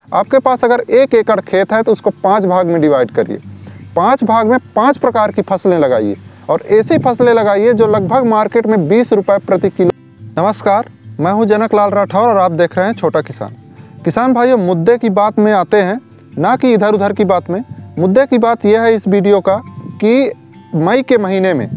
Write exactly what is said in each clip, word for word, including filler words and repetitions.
आपके पास अगर एक एकड़ खेत है तो उसको पाँच भाग में डिवाइड करिए, पाँच भाग में पाँच प्रकार की फसलें लगाइए और ऐसी फसलें लगाइए जो लगभग मार्केट में बीस रुपये प्रति किलो। नमस्कार, मैं हूं जनक लाल राठौर और आप देख रहे हैं छोटा किसान। किसान भाइयों, मुद्दे की बात में आते हैं, ना कि इधर उधर की बात में। मुद्दे की बात यह है इस वीडियो का कि मई के महीने में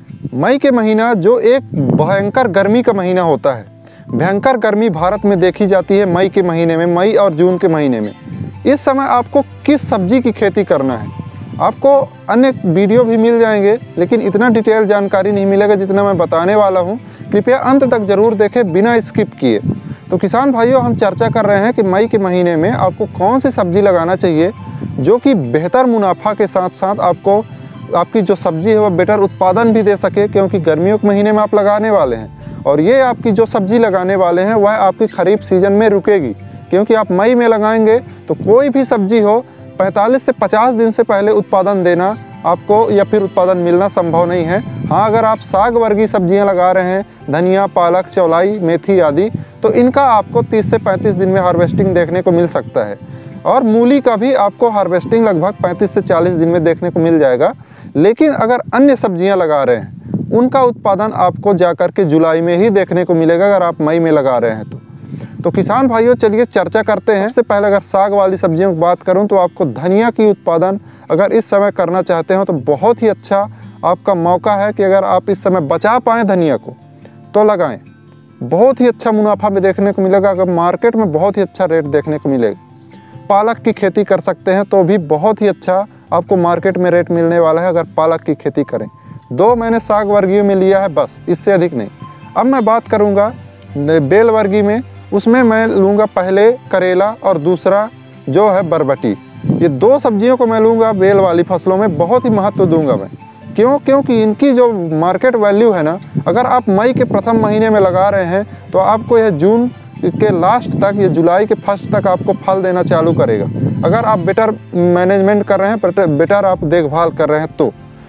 मई के महीना जो एक भयंकर गर्मी का महीना होता है, भयंकर गर्मी भारत में देखी जाती है मई के महीने में, मई और जून के महीने में। इस समय आपको किस सब्जी की खेती करना है, आपको अन्य वीडियो भी मिल जाएंगे, लेकिन इतना डिटेल जानकारी नहीं मिलेगा जितना मैं बताने वाला हूं। कृपया अंत तक ज़रूर देखें बिना स्किप किए। तो किसान भाइयों, हम चर्चा कर रहे हैं कि मई के महीने में आपको कौन सी सब्ज़ी लगाना चाहिए जो कि बेहतर मुनाफा के साथ साथ आपको आपकी जो सब्ज़ी है वो बेटर उत्पादन भी दे सके, क्योंकि गर्मियों के महीने में आप लगाने वाले हैं और ये आपकी जो सब्ज़ी लगाने वाले हैं वह आपकी खरीफ सीजन में रुकेगी, क्योंकि आप मई में लगाएंगे तो कोई भी सब्ज़ी हो पैंतालीस से पचास दिन से पहले उत्पादन देना आपको या फिर उत्पादन मिलना संभव नहीं है। हाँ, अगर आप साग वर्गीय सब्जियां लगा रहे हैं, धनिया, पालक, चौलाई, मेथी आदि, तो इनका आपको तीस से पैंतीस दिन में हार्वेस्टिंग देखने को मिल सकता है और मूली का भी आपको हार्वेस्टिंग लगभग पैंतीस से चालीस दिन में देखने को मिल जाएगा। लेकिन अगर अन्य सब्जियां लगा रहे हैं उनका उत्पादन आपको जाकर के जुलाई में ही देखने को मिलेगा अगर आप मई में लगा रहे हैं तो। तो किसान भाइयों, चलिए चर्चा करते हैं। सबसे पहले अगर साग वाली सब्जियों की बात करूं तो आपको धनिया की उत्पादन अगर इस समय करना चाहते हो तो बहुत ही अच्छा आपका मौका है कि अगर आप इस समय बचा पाएँ धनिया को तो लगाएं। बहुत ही अच्छा मुनाफा में देखने को मिलेगा, अगर मार्केट में बहुत ही अच्छा रेट देखने को मिलेगा। पालक की खेती कर सकते हैं तो भी बहुत ही अच्छा आपको मार्केट में रेट मिलने वाला है अगर पालक की खेती करें। दो मैंने साग वर्गीय में लिया है, बस, इससे अधिक नहीं। अब मैं बात करूँगा बेल वर्गीय में, उसमें मैं लूँगा पहले करेला और दूसरा जो है बरबटी। ये दो सब्जियों को मैं लूँगा बेल वाली फसलों में, बहुत ही महत्व दूंगा मैं। क्यों? क्योंकि इनकी जो मार्केट वैल्यू है ना, अगर आप मई के प्रथम महीने में लगा रहे हैं तो आपको यह जून के लास्ट तक या जुलाई के फर्स्ट तक आपको फल देना चालू करेगा। अगर आप बेटर मैनेजमेंट कर रहे हैं, बेटर आप देखभाल कर रहे हैं तो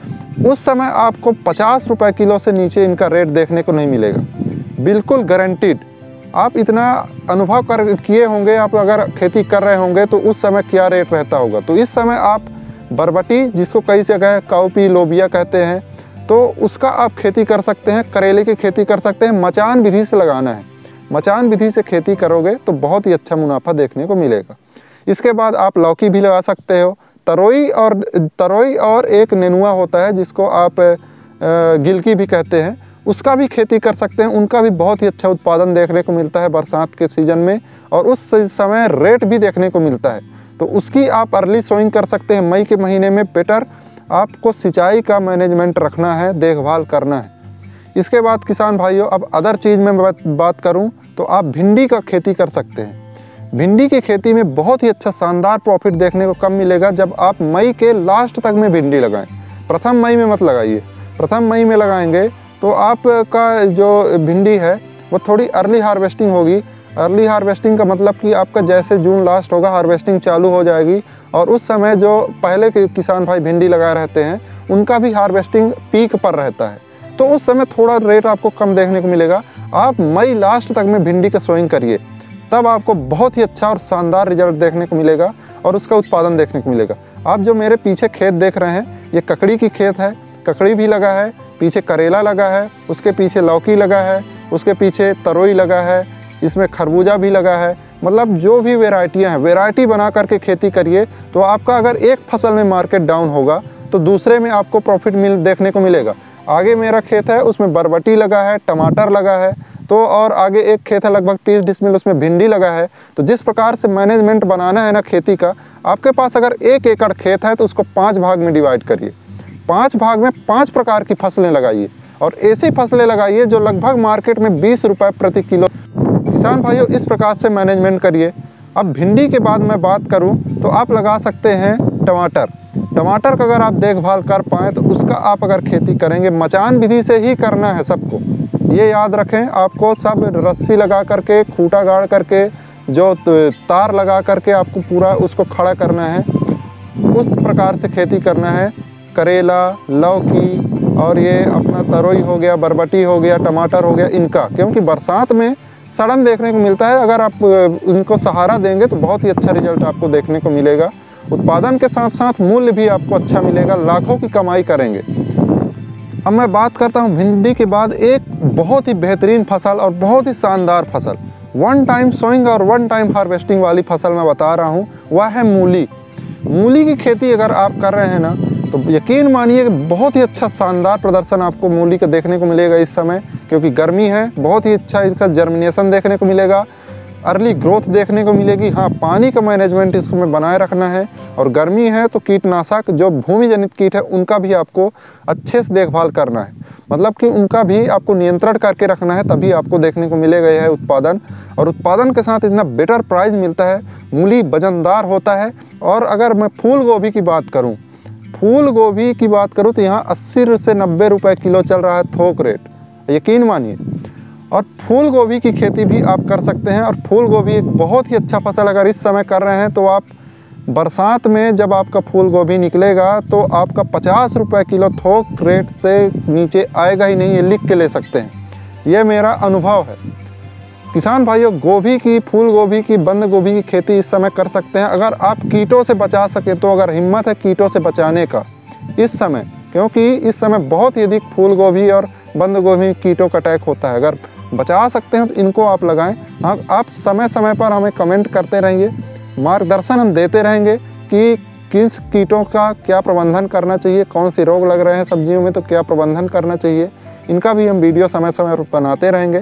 उस समय आपको पचास रुपये किलो से नीचे इनका रेट देखने को नहीं मिलेगा, बिल्कुल गारंटीड। आप इतना अनुभव कर किए होंगे, आप अगर खेती कर रहे होंगे तो उस समय क्या रेट रहता होगा। तो इस समय आप बरबटी, जिसको कई जगह काउपी लोबिया कहते हैं, तो उसका आप खेती कर सकते हैं। करेले की खेती कर सकते हैं। मचान विधि से लगाना है, मचान विधि से खेती करोगे तो बहुत ही अच्छा मुनाफा देखने को मिलेगा। इसके बाद आप लौकी भी लगा सकते हो। तरोई और तरोई और एक नेनुआ होता है जिसको आप गिलकी भी कहते हैं, उसका भी खेती कर सकते हैं। उनका भी बहुत ही अच्छा उत्पादन देखने को मिलता है बरसात के सीज़न में और उस समय रेट भी देखने को मिलता है। तो उसकी आप अर्ली सोइंग कर सकते हैं मई के महीने में। बेटर आपको सिंचाई का मैनेजमेंट रखना है, देखभाल करना है। इसके बाद किसान भाइयों, अब अदर चीज़ में बात करूं तो आप भिंडी का खेती कर सकते हैं। भिंडी की खेती में बहुत ही अच्छा शानदार प्रॉफिट देखने को कम मिलेगा जब आप मई के लास्ट तक में भिंडी लगाएं। प्रथम मई में मत लगाइए। प्रथम मई में लगाएंगे तो आपका जो भिंडी है वो थोड़ी अर्ली हार्वेस्टिंग होगी। अर्ली हार्वेस्टिंग का मतलब कि आपका जैसे जून लास्ट होगा हार्वेस्टिंग चालू हो जाएगी और उस समय जो पहले के किसान भाई भिंडी लगाए रहते हैं उनका भी हार्वेस्टिंग पीक पर रहता है, तो उस समय थोड़ा रेट आपको कम देखने को मिलेगा। आप मई लास्ट तक में भिंडी का सोइंग करिए, तब आपको बहुत ही अच्छा और शानदार रिजल्ट देखने को मिलेगा और उसका उत्पादन देखने को मिलेगा। आप जो मेरे पीछे खेत देख रहे हैं ये ककड़ी की खेत है, ककड़ी भी लगा है, पीछे करेला लगा है, उसके पीछे लौकी लगा है, उसके पीछे तरोई लगा है, इसमें खरबूजा भी लगा है। मतलब जो भी वेराइटियाँ हैं, वेराइटी बना करके खेती करिए तो आपका अगर एक फसल में मार्केट डाउन होगा तो दूसरे में आपको प्रॉफिट मिल देखने को मिलेगा। आगे मेरा खेत है उसमें बरबटी लगा है, टमाटर लगा है, तो और आगे एक खेत है लगभग तीस डिसमिल, उसमें भिंडी लगा है। तो जिस प्रकार से मैनेजमेंट बनाना है ना खेती का, आपके पास अगर एक एकड़ खेत है तो उसको पाँच भाग में डिवाइड करिए। पाँच भाग में पाँच प्रकार की फसलें लगाइए और ऐसी फसलें लगाइए जो लगभग मार्केट में बीस रुपये प्रति किलो। किसान भाइयों, इस प्रकार से मैनेजमेंट करिए। अब भिंडी के बाद मैं बात करूं तो आप लगा सकते हैं टमाटर। टमाटर का अगर आप देखभाल कर पाएँ तो उसका आप अगर खेती करेंगे, मचान विधि से ही करना है सबको, ये याद रखें। आपको सब रस्सी लगा करके, खूंटा गाड़ करके, जो तार लगा करके आपको पूरा उसको खड़ा करना है, उस प्रकार से खेती करना है। करेला, लौकी और ये अपना तरोई हो गया, बरबटी हो गया, टमाटर हो गया, इनका, क्योंकि बरसात में सडन देखने को मिलता है। अगर आप इनको सहारा देंगे तो बहुत ही अच्छा रिजल्ट आपको देखने को मिलेगा। उत्पादन के साथ साथ मूल्य भी आपको अच्छा मिलेगा, लाखों की कमाई करेंगे। अब मैं बात करता हूँ भिंडी के बाद एक बहुत ही बेहतरीन फसल और बहुत ही शानदार फसल, वन टाइम सोइंग और वन टाइम हार्वेस्टिंग वाली फसल मैं बता रहा हूँ, वह है मूली। मूली की खेती अगर आप कर रहे हैं ना तो यकीन मानिए कि बहुत ही अच्छा शानदार प्रदर्शन आपको मूली का देखने को मिलेगा इस समय, क्योंकि गर्मी है। बहुत ही अच्छा इसका जर्मिनेशन देखने को मिलेगा, अर्ली ग्रोथ देखने को मिलेगी। हाँ, पानी का मैनेजमेंट इसको में बनाए रखना है, और गर्मी है तो कीटनाशक जो भूमि जनित कीट है उनका भी आपको अच्छे से देखभाल करना है, मतलब कि उनका भी आपको नियंत्रण करके रखना है, तभी आपको देखने को मिलेगा यह उत्पादन। और उत्पादन के साथ इतना बेटर प्राइस मिलता है, मूली वजनदार होता है। और अगर मैं फूल गोभी की बात करूं, फूल गोभी की बात करूं तो यहाँ अस्सी से नब्बे रुपए किलो चल रहा है थोक रेट, यकीन मानिए। और फूल गोभी की खेती भी आप कर सकते हैं। और फूल गोभी एक बहुत ही अच्छा फसल अगर इस समय कर रहे हैं तो आप बरसात में जब आपका फूल गोभी निकलेगा तो आपका पचास रुपये किलो थोक रेट से नीचे आएगा ही नहीं, ये लिख के ले सकते हैं, ये मेरा अनुभव है। किसान भाइयों, गोभी की, फूल गोभी की, बंद गोभी की खेती इस समय कर सकते हैं अगर आप कीटों से बचा सके तो। अगर हिम्मत है कीटों से बचाने का इस समय, क्योंकि इस समय बहुत ही अधिक फूल गोभी और बंद गोभी कीटों का अटैक होता है, अगर बचा सकते हैं तो इनको आप लगाएं। हाँ, आप समय समय पर हमें कमेंट करते रहेंगे, मार्गदर्शन हम देते रहेंगे कि किस कीटों का क्या प्रबंधन करना चाहिए, कौन से रोग लग रहे हैं सब्जियों में तो क्या प्रबंधन करना चाहिए, इनका भी हम वीडियो समय समय पर बनाते रहेंगे।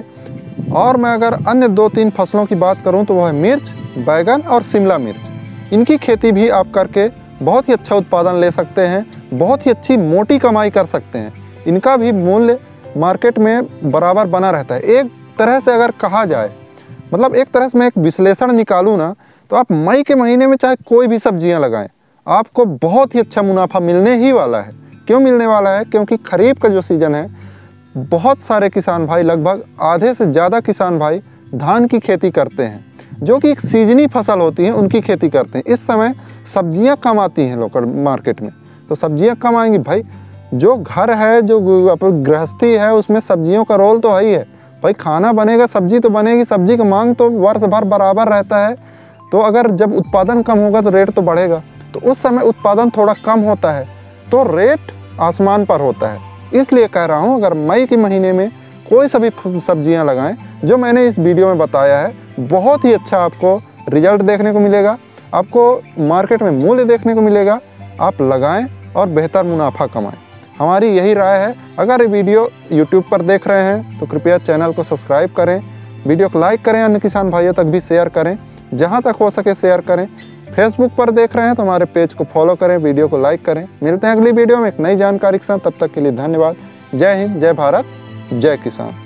और मैं अगर अन्य दो तीन फसलों की बात करूं तो वह है मिर्च, बैगन और शिमला मिर्च। इनकी खेती भी आप करके बहुत ही अच्छा उत्पादन ले सकते हैं, बहुत ही अच्छी मोटी कमाई कर सकते हैं। इनका भी मूल्य मार्केट में बराबर बना रहता है। एक तरह से अगर कहा जाए, मतलब एक तरह से मैं एक विश्लेषण निकालूँ ना, तो आप मई के महीने में चाहे कोई भी सब्जियां लगाएं, आपको बहुत ही अच्छा मुनाफा मिलने ही वाला है। क्यों मिलने वाला है? क्योंकि खरीफ का जो सीज़न है, बहुत सारे किसान भाई, लगभग आधे से ज़्यादा किसान भाई धान की खेती करते हैं, जो कि एक सीजनी फसल होती है, उनकी खेती करते हैं। इस समय सब्जियां कम आती हैं लोकल मार्केट में, तो सब्जियां कम आएंगी भाई। जो घर है, जो गृहस्थी है, उसमें सब्जियों का रोल तो है ही है भाई। खाना बनेगा, सब्जी तो बनेगी, सब्जी की मांग तो वर्ष भर बराबर रहता है। तो अगर जब उत्पादन कम होगा तो रेट तो बढ़ेगा, तो उस समय उत्पादन थोड़ा कम होता है तो रेट आसमान पर होता है। इसलिए कह रहा हूँ, अगर मई के महीने में कोई सभी सब्जियां लगाएं जो मैंने इस वीडियो में बताया है, बहुत ही अच्छा आपको रिजल्ट देखने को मिलेगा, आपको मार्केट में मूल्य देखने को मिलेगा। आप लगाएं और बेहतर मुनाफा कमाएं, हमारी यही राय है। अगर ये वीडियो यूट्यूब पर देख रहे हैं तो कृपया चैनल को सब्सक्राइब करें, वीडियो को लाइक करें, अन्य किसान भाइयों तक भी शेयर करें, जहाँ तक हो सके शेयर करें। फेसबुक पर देख रहे हैं तो हमारे पेज को फॉलो करें, वीडियो को लाइक करें। मिलते हैं अगली वीडियो में एक नई जानकारी के साथ, तब तक के लिए धन्यवाद। जय हिंद, जय भारत, जय किसान।